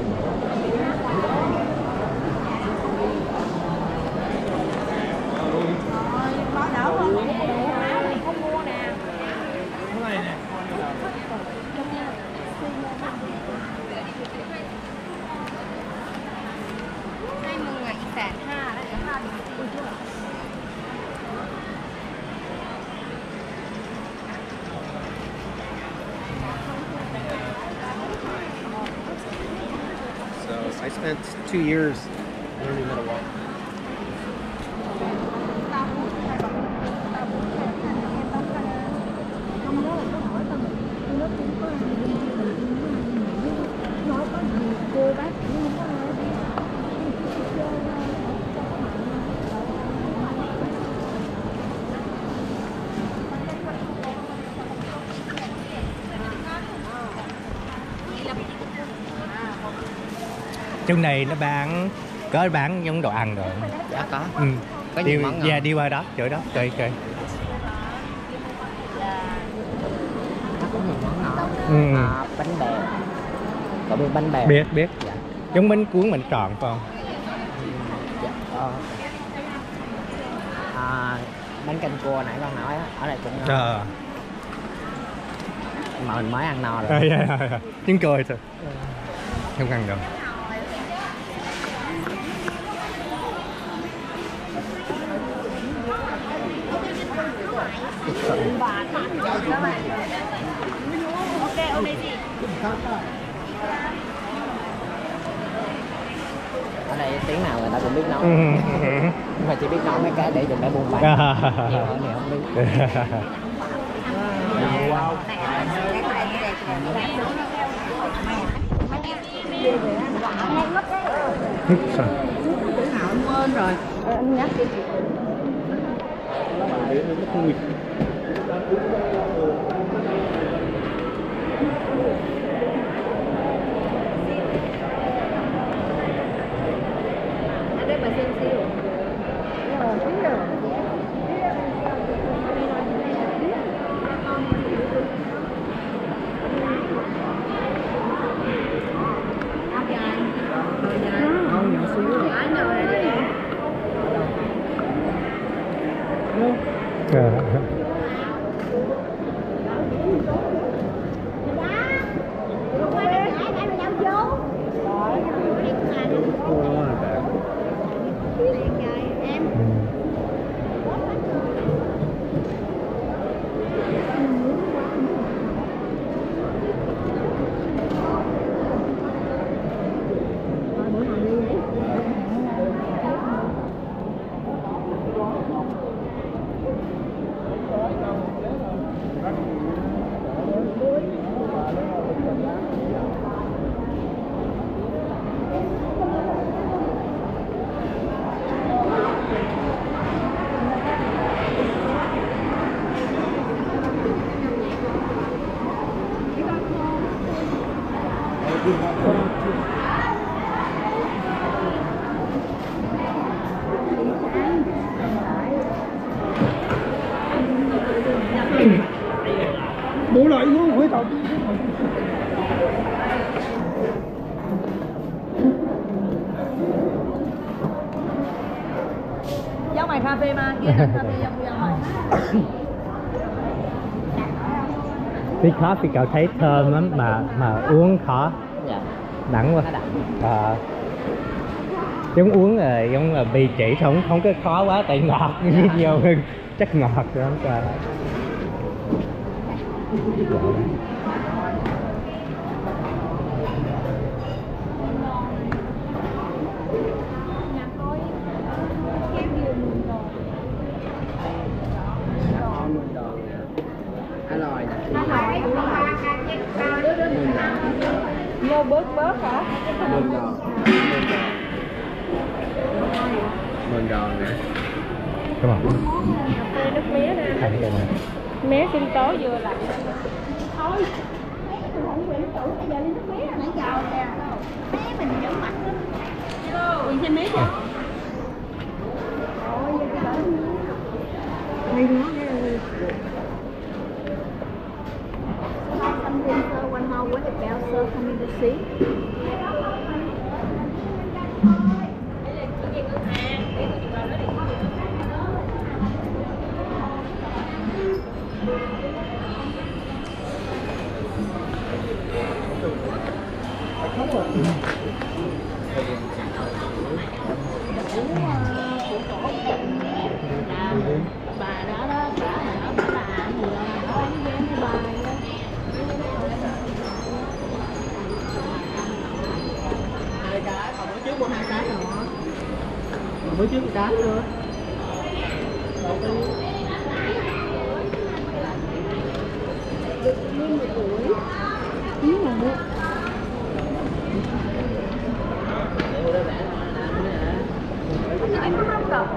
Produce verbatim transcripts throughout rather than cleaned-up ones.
I spent two years learning how to walk. Chỗ này nó bán có bán giống đồ ăn rồi. Dạ có. Ừ. Có nhiều đi, món ngon. Dạ, đi qua đó, chỗ đó chơi chơi. Nó có nhiều món ngon. Ừ. À, bánh bèo. Cậu biết bánh bèo? Biết biết. Dạ. Giống bánh cuốn mình tròn phải không? Dạ. Ờ. À, bánh canh cua nãy con nói á, ở đây cũng ngon. Ờ. Mà mình mới ăn no rồi. À, dạ, dạ, dạ. Tiếng cười thôi. Không ăn được. Ở đây tiếng nào người ta cũng biết nói. Ừ. Nhưng mà chỉ biết nói mấy cái để dùng để buôn bán. Nhiều hơn thì không biết. Wow. Quên rồi. Anh nhắc đi. Ở đây bà xem siêu. Rồi, biết rồi. Bộ lại luôn hỏi tao. Giống mày cà phê mà, kia là cà phê giống giống mày. Cái coffee cậu thấy thơm lắm mà mà uống khó. Dạ. Đắng quá. Nó đắng. À, giống uống là giống là bì chỉ không không có khó quá tại ngọt nhiều hơn chắc ngọt rồi không trời. Mua bớt bớt hả? Mơn giòn. Mơn giòn nè. Đúng không? Cà phê nước mía nè. Thấy cái này. Mía sinh tố vừa lạnh. Thôi. Ui, xem mía chưa? Đây nó đây. Something sir, one more with the bell sir coming to see. Bà đó đó, bà đó, bà làm gì đó, bà với bà hai cái, còn bữa trước mua hai cái nữa. Còn bữa trước một cái nữa. Nguyên một tuổi. Nguyên một tuổi. Anh có không cậu?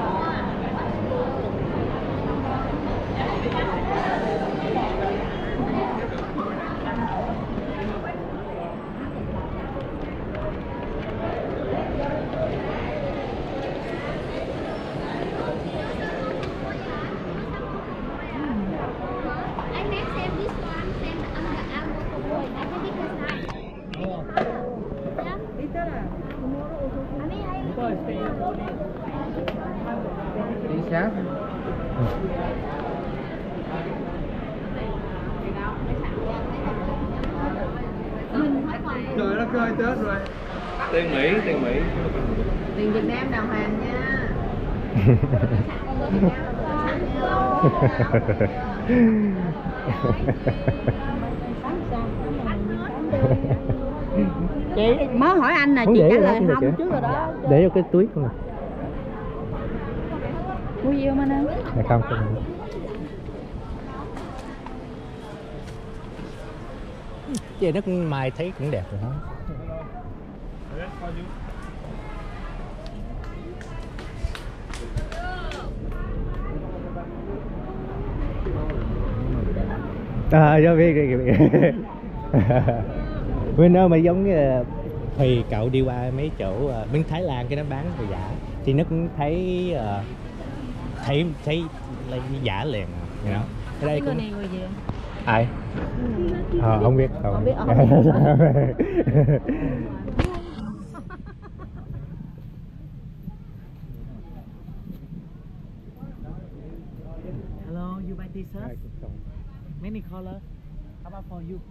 Đi sát. Trời đất ơi, Tết rồi. Tiền Mỹ, tiền Mỹ. Tiền Việt Nam đàng hoàng nha. Chị mới hỏi anh nè, chị trả lời không trước rồi đó. Để vô cái túi không à? Mua gì không anh ơi? Dạ không, không. Vậy nó cũng mai thấy cũng đẹp rồi đó. À, do biết, biết, biết. Bên đó mà giống như thì cậu đi qua mấy chỗ uh, bên Thái Lan cái nó bán đồ giả thì nó cũng thấy uh, thấy thấy là giả liền, you know? Ở đây cũng... này người gì? Ai? Ờ, không biết, không, Không biết, không Hello, you buy t-shirt? Many color. How about for you?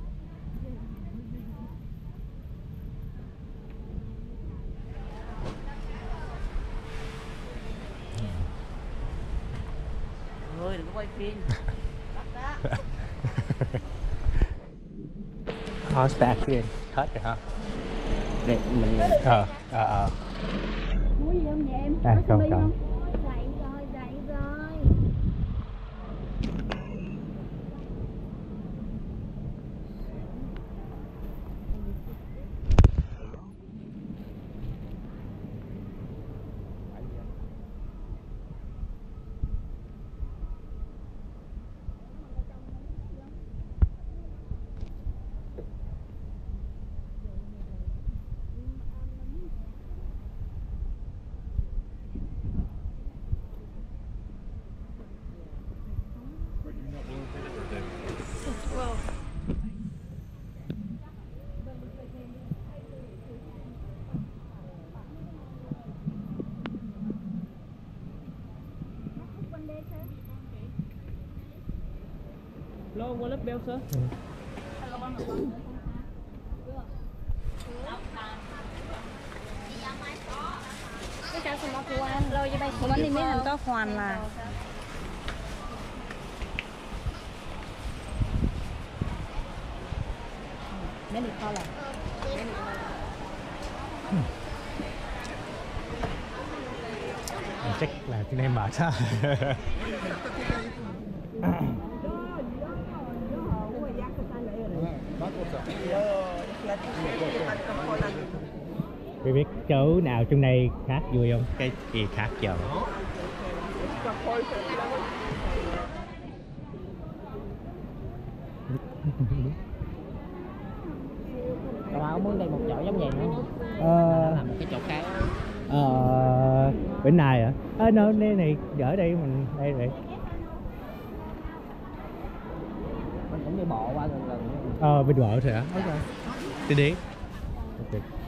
Ôi, đừng có quay phim. Horseback kia hết rồi hả? Để mình Ờ, ờ, ờ. Mua gì không vậy em? À, Có không, sơ mi không. Dậy rồi, dậy rồi. Low wallet belt sir. Cuman ini hantu Juan lah. Many color. Chắc là cái này mệt ha. Tôi biết chỗ nào trong đây khác vui không? Cái gì khác giờ? Còn ai có muốn đây một chỗ giống vậy nữa? Ờ... Làm một cái chỗ khác. Ờ... Bên này hả? Ờ, nó đây này, ở đây mình... đây vậy. Mình cũng đi bộ qua gần gần. Ờ, bên bộ thôi hả? Ok. Đi đi. Ok.